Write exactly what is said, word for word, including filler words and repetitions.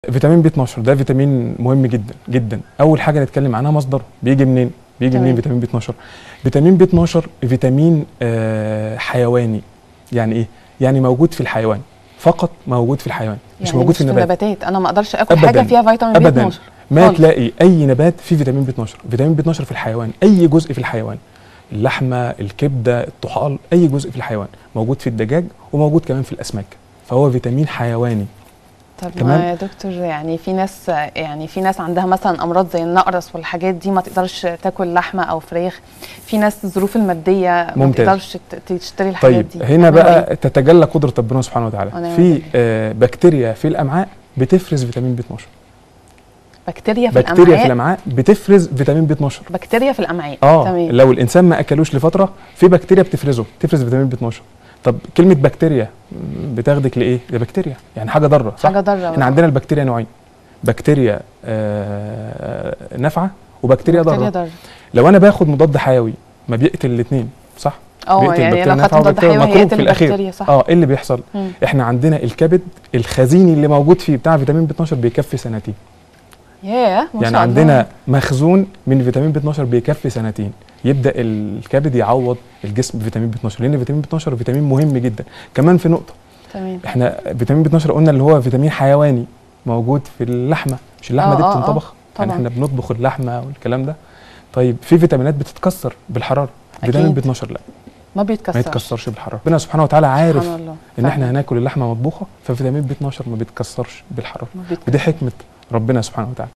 فيتامين بي اتناشر ده فيتامين مهم جدا جدا. اول حاجه نتكلم عنها مصدره، بيجي منين؟ بيجي منين فيتامين بي اتناشر؟ فيتامين بي اتناشر فيتامين آه حيواني. يعني ايه؟ يعني موجود في الحيوان فقط، موجود في الحيوان مش يعني موجود مش في النبات. في النباتات. انا ما اقدرش اكل أبداً. حاجه فيها فيتامين بي أبداً. اتناشر ما خالص. تلاقي اي نبات فيه فيتامين بي اتناشر. فيتامين بي اتناشر في الحيوان، اي جزء في الحيوان، اللحمه، الكبده، الطحال، اي جزء في الحيوان موجود في الدجاج وموجود كمان في الاسماك، فهو فيتامين حيواني. طب تمام؟ ما يا دكتور، يعني في ناس يعني في ناس عندها مثلا امراض زي النقرس والحاجات دي ما تقدرش تاكل لحمه او فراخ. في ناس الظروف الماديه ما ممتاز. تقدرش ت- تشتري الحاجات طيب دي. هنا بقى تتجلى قدره ربنا سبحانه وتعالى. ونعم في بالله. آه بكتيريا في الامعاء بتفرز فيتامين بي اتناشر. بكتيريا في بكتيريا الامعاء في الامعاء بتفرز فيتامين بي اتناشر. بكتيريا في الامعاء اه تمام. لو الانسان ما اكلوش لفتره، في بكتيريا بتفرزه، تفرز فيتامين بي اتناشر. طب كلمه بكتيريا بتاخدك لايه؟ ده بكتيريا يعني حاجه ضاره، صح؟ حاجه ضاره. احنا عندنا البكتيريا نوعين، بكتيريا آه نافعه وبكتيريا بكتيريا ضاره. ضاره. لو انا باخد مضاد حيوي ما بيقتل الاثنين، صح؟ اه بيقتل يعني البكتيريا لو خدت النافعة مضاد والبكتيريا حيوي المكروه هيقتل في الاخير. البكتيريا، صح؟ اه ايه اللي بيحصل؟ مم. احنا عندنا الكبد الخزيني اللي موجود فيه بتاع فيتامين بي اتناشر بيكفي سنتين. ياه ما يعني شاء عندنا الله. مخزون من فيتامين بي اتناشر بيكفي سنتين. يبدا الكبد يعوض الجسم بفيتامين بي اتناشر، لان فيتامين بي اتناشر فيتامين مهم جدا. كمان في نقطه، تمام. احنا فيتامين بي اتناشر قلنا اللي هو فيتامين حيواني موجود في اللحمه، مش اللحمه آه دي آه بتنطبخ؟ آه يعني احنا بنطبخ اللحمه والكلام ده. طيب في فيتامينات بتتكسر بالحراره، فيتامين بي اتناشر لا، ما بيتكسرش. ما يتكسرش بالحراره. ربنا سبحانه وتعالى عارف سبحان الله. ان احنا هناكل اللحمه مطبوخه، ففيتامين بي اتناشر ما بيتكسرش بالحراره. ما بيتكسرش. ودي حكمه ربنا سبحانه وتعالى.